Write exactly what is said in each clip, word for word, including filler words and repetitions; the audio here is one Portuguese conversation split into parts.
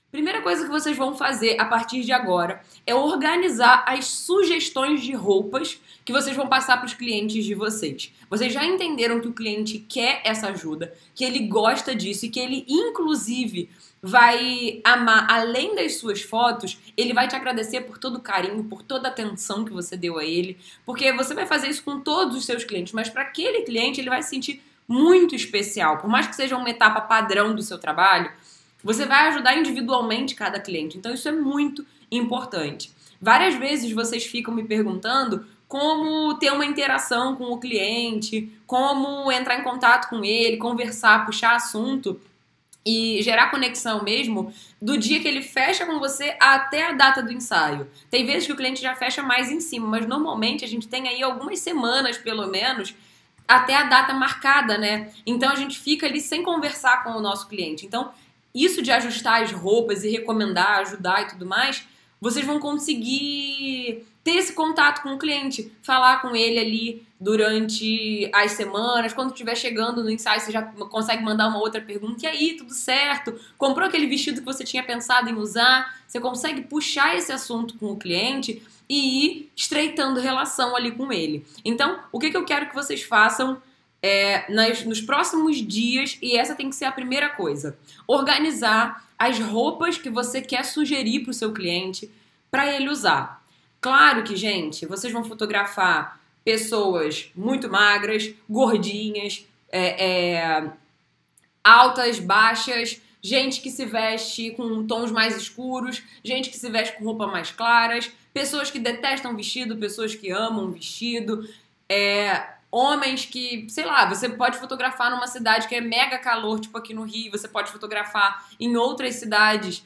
Primeira coisa que vocês vão fazer a partir de agora é organizar as sugestões de roupas que vocês vão passar para os clientes de vocês. Vocês já entenderam que o cliente quer essa ajuda, que ele gosta disso e que ele, inclusive, vai amar, além das suas fotos, ele vai te agradecer por todo o carinho, por toda a atenção que você deu a ele, porque você vai fazer isso com todos os seus clientes, mas para aquele cliente ele vai se sentir muito especial. Por mais que seja uma etapa padrão do seu trabalho, você vai ajudar individualmente cada cliente. Então isso é muito importante. Várias vezes vocês ficam me perguntando como ter uma interação com o cliente, como entrar em contato com ele, conversar, puxar assunto e gerar conexão mesmo do dia que ele fecha com você até a data do ensaio. Tem vezes que o cliente já fecha mais em cima, mas normalmente a gente tem aí algumas semanas, pelo menos, até a data marcada, né? Então a gente fica ali sem conversar com o nosso cliente. Então isso de ajustar as roupas e recomendar, ajudar e tudo mais, vocês vão conseguir ter esse contato com o cliente, falar com ele ali durante as semanas, quando estiver chegando no ensaio você já consegue mandar uma outra pergunta, e aí, tudo certo? Comprou aquele vestido que você tinha pensado em usar? Você consegue puxar esse assunto com o cliente e ir estreitando relação ali com ele. Então, o que, que eu quero que vocês façam É, nas, nos próximos dias, e essa tem que ser a primeira coisa: organizar as roupas que você quer sugerir para o seu cliente para ele usar. Claro que, gente, vocês vão fotografar pessoas muito magras, gordinhas, é, é, altas, baixas, gente que se veste com tons mais escuros, gente que se veste com roupas mais claras, pessoas que detestam vestido, pessoas que amam vestido, é... homens que, sei lá, você pode fotografar numa cidade que é mega calor, tipo aqui no Rio, você pode fotografar em outras cidades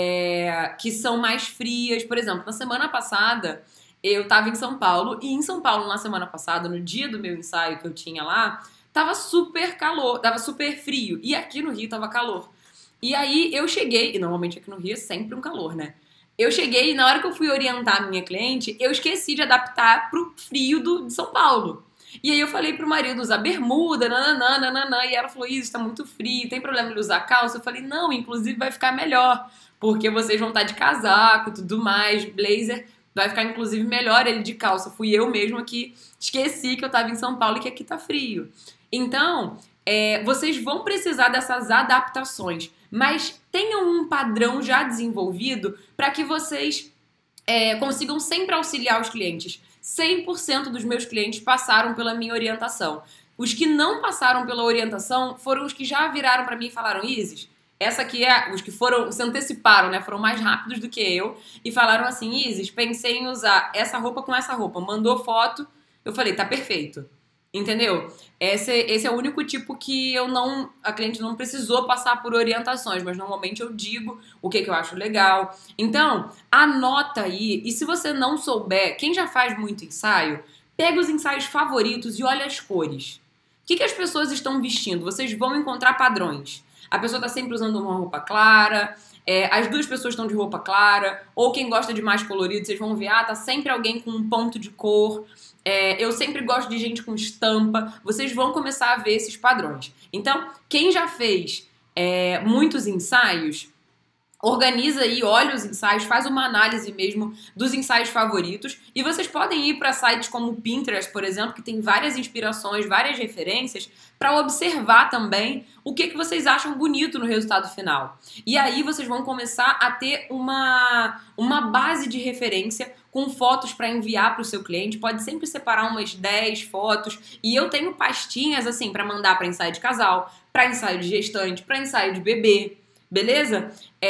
é, que são mais frias. Por exemplo, na semana passada, eu tava em São Paulo, e em São Paulo, na semana passada, no dia do meu ensaio que eu tinha lá, tava super calor, tava super frio, e aqui no Rio tava calor. E aí eu cheguei, e normalmente aqui no Rio é sempre um calor, né? Eu cheguei e na hora que eu fui orientar a minha cliente, eu esqueci de adaptar pro frio do, de São Paulo. E aí eu falei pro marido usar bermuda, nananã, nananã, e ela falou, isso, tá muito frio, tem problema ele usar calça? Eu falei, não, inclusive vai ficar melhor, porque vocês vão estar de casaco e tudo mais, blazer, vai ficar inclusive melhor ele de calça. Fui eu mesma que esqueci que eu tava em São Paulo e que aqui tá frio. Então, é, vocês vão precisar dessas adaptações, mas tenham um padrão já desenvolvido para que vocês é, consigam sempre auxiliar os clientes. cem por cento dos meus clientes passaram pela minha orientação. Os que não passaram pela orientação foram os que já viraram para mim e falaram, Isis, essa aqui é... Os que foram, se anteciparam, né? Foram mais rápidos do que eu e falaram assim, Isis, pensei em usar essa roupa com essa roupa. Mandou foto, eu falei, tá perfeito. Entendeu? Esse, esse é o único tipo que eu não... A cliente não precisou passar por orientações, mas normalmente eu digo o que, que eu acho legal. Então, anota aí. E se você não souber, quem já faz muito ensaio, pega os ensaios favoritos e olha as cores. O que, que as pessoas estão vestindo? Vocês vão encontrar padrões. A pessoa está sempre usando uma roupa clara, é, as duas pessoas estão de roupa clara, ou quem gosta de mais colorido, vocês vão ver, ah, tá sempre alguém com um ponto de cor. É, eu sempre gosto de gente com estampa. Vocês vão começar a ver esses padrões. Então, quem já fez é, muitos ensaios, organiza aí, olha os ensaios, faz uma análise mesmo dos ensaios favoritos. E vocês podem ir para sites como o Pinterest, por exemplo, que tem várias inspirações, várias referências, para observar também o que, que vocês acham bonito no resultado final. E aí vocês vão começar a ter uma, uma base de referência com fotos para enviar para o seu cliente. Pode sempre separar umas dez fotos. E eu tenho pastinhas assim para mandar para ensaio de casal, para ensaio de gestante, para ensaio de bebê. Beleza?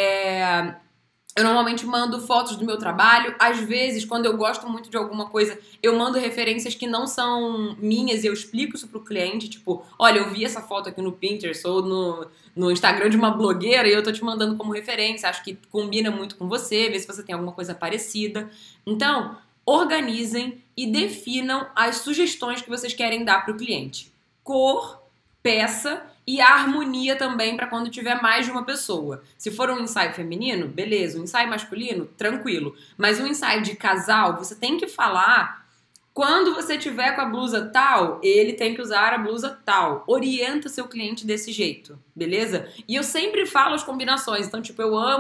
É... Eu normalmente mando fotos do meu trabalho. Às vezes, quando eu gosto muito de alguma coisa, eu mando referências que não são minhas e eu explico isso pro cliente. Tipo, olha, eu vi essa foto aqui no Pinterest ou no, no Instagram de uma blogueira e eu tô te mandando como referência. Acho que combina muito com você, vê se você tem alguma coisa parecida. Então, organizem e definam as sugestões que vocês querem dar pro cliente. Cor, peça e a harmonia também para quando tiver mais de uma pessoa. Se for um ensaio feminino, beleza. Um ensaio masculino, tranquilo. Mas um ensaio de casal, você tem que falar quando você tiver com a blusa tal, ele tem que usar a blusa tal. Orienta seu cliente desse jeito, beleza? E eu sempre falo as combinações. Então, tipo, eu amo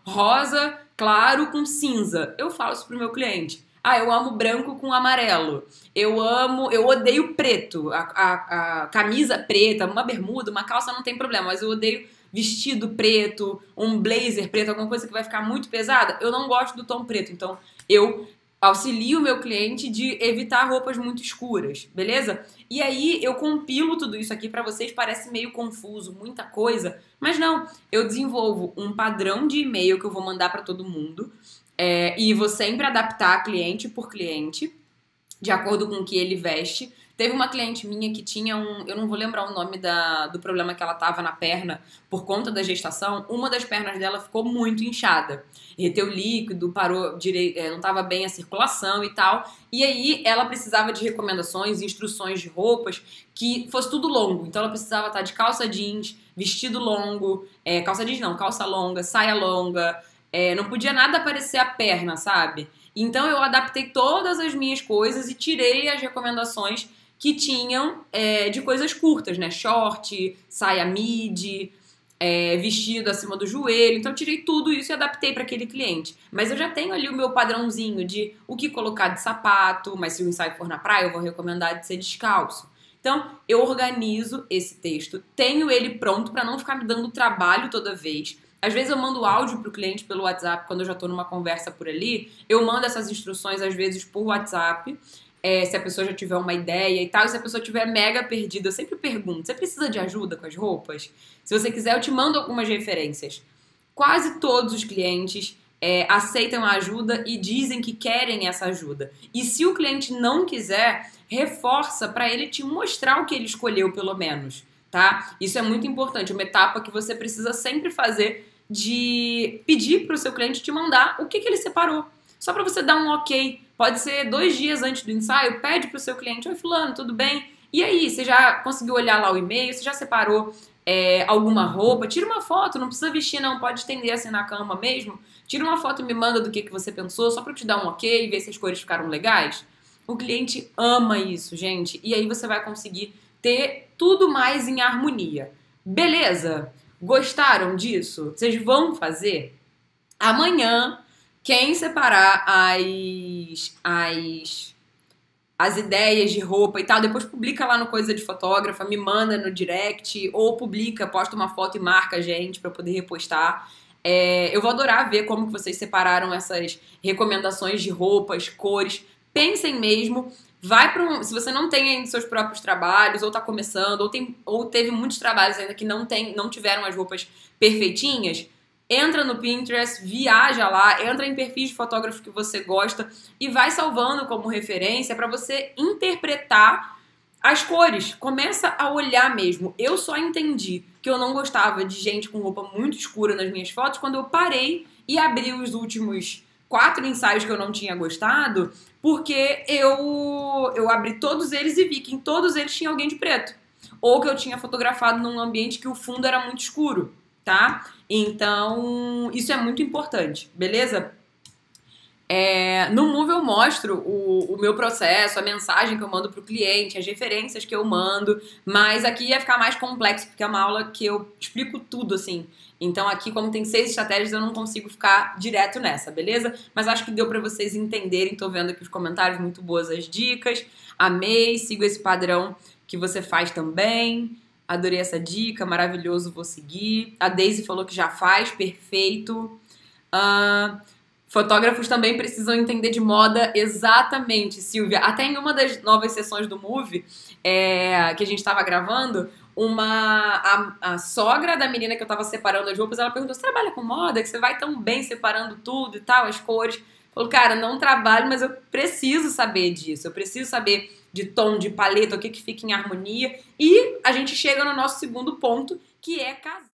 rosa claro com cinza. Eu falo isso pro meu cliente. Ah, eu amo branco com amarelo. Eu amo, eu odeio preto. A, a, a camisa preta, uma bermuda, uma calça não tem problema, mas eu odeio vestido preto, um blazer preto, alguma coisa que vai ficar muito pesada. Eu não gosto do tom preto, então eu auxilio o meu cliente de evitar roupas muito escuras, beleza? E aí eu compilo tudo isso aqui pra vocês, parece meio confuso, muita coisa, mas não, eu desenvolvo um padrão de e-mail que eu vou mandar pra todo mundo, é, e vou sempre adaptar cliente por cliente, de acordo com o que ele veste. Teve uma cliente minha que tinha um... Eu não vou lembrar o nome da, do problema que ela tava na perna por conta da gestação. Uma das pernas dela ficou muito inchada. Reteu líquido, parou direito, não tava bem a circulação e tal. E aí ela precisava de recomendações, instruções de roupas que fosse tudo longo. Então ela precisava estar de calça jeans, vestido longo, é, calça jeans não, calça longa, saia longa. É, não podia nada aparecer a perna, sabe? Então eu adaptei todas as minhas coisas e tirei as recomendações que tinham é, de coisas curtas, né? Short, saia midi, é, vestido acima do joelho. Então eu tirei tudo isso e adaptei para aquele cliente. Mas eu já tenho ali o meu padrãozinho de o que colocar de sapato, mas se o ensaio for na praia eu vou recomendar de ser descalço. Então eu organizo esse texto, tenho ele pronto para não ficar me dando trabalho toda vez. Às vezes eu mando áudio pro cliente pelo WhatsApp quando eu já tô numa conversa por ali. Eu mando essas instruções às vezes por WhatsApp. É, se a pessoa já tiver uma ideia e tal, e se a pessoa tiver mega perdida, eu sempre pergunto, você precisa de ajuda com as roupas? Se você quiser, eu te mando algumas referências. Quase todos os clientes é, aceitam a ajuda e dizem que querem essa ajuda. E se o cliente não quiser, reforça para ele te mostrar o que ele escolheu, pelo menos, tá? Isso é muito importante, uma etapa que você precisa sempre fazer de pedir para o seu cliente te mandar o que, que ele separou. Só para você dar um ok. Pode ser dois dias antes do ensaio, pede pro seu cliente, oi fulano, tudo bem? E aí, você já conseguiu olhar lá o e-mail, você já separou é, alguma roupa? Tira uma foto, não precisa vestir não, pode estender assim na cama mesmo. Tira uma foto e me manda do que, que você pensou, só pra eu te dar um ok, ver se as cores ficaram legais. O cliente ama isso, gente, e aí você vai conseguir ter tudo mais em harmonia. Beleza? Gostaram disso? Vocês vão fazer? Amanhã... Quem separar as, as, as ideias de roupa e tal, depois publica lá no Coisa de Fotógrafa, me manda no direct, ou publica, posta uma foto e marca a gente pra poder repostar. É, eu vou adorar ver como que vocês separaram essas recomendações de roupas, cores. Pensem mesmo, vai para um... Se você não tem ainda seus próprios trabalhos, ou tá começando, ou, tem, ou teve muitos trabalhos ainda que não, tem, não tiveram as roupas perfeitinhas, entra no Pinterest, viaja lá, entra em perfis de fotógrafos que você gosta e vai salvando como referência para você interpretar as cores. Começa a olhar mesmo. Eu só entendi que eu não gostava de gente com roupa muito escura nas minhas fotos quando eu parei e abri os últimos quatro ensaios que eu não tinha gostado, porque eu, eu abri todos eles e vi que em todos eles tinha alguém de preto. Ou que eu tinha fotografado num ambiente que o fundo era muito escuro, tá? Então, isso é muito importante, beleza? É, no Move eu mostro o, o meu processo, a mensagem que eu mando pro cliente, as referências que eu mando, mas aqui ia ficar mais complexo, porque é uma aula que eu explico tudo, assim. Então aqui, como tem seis estratégias, eu não consigo ficar direto nessa, beleza? Mas acho que deu pra vocês entenderem, tô vendo aqui os comentários, muito boas as dicas, amei, sigo esse padrão que você faz também. Adorei essa dica, maravilhoso, vou seguir. A Daisy falou que já faz, perfeito. Uh, fotógrafos também precisam entender de moda, exatamente, Silvia. Até em uma das novas sessões do Move, é, que a gente estava gravando, uma, a, a sogra da menina que eu tava separando as roupas, ela perguntou, você trabalha com moda? Que você vai tão bem separando tudo e tal, as cores. Falou, cara, não trabalho, mas eu preciso saber disso. Eu preciso saber de tom, de paleta, o que que fica em harmonia. E a gente chega no nosso segundo ponto, que é casar.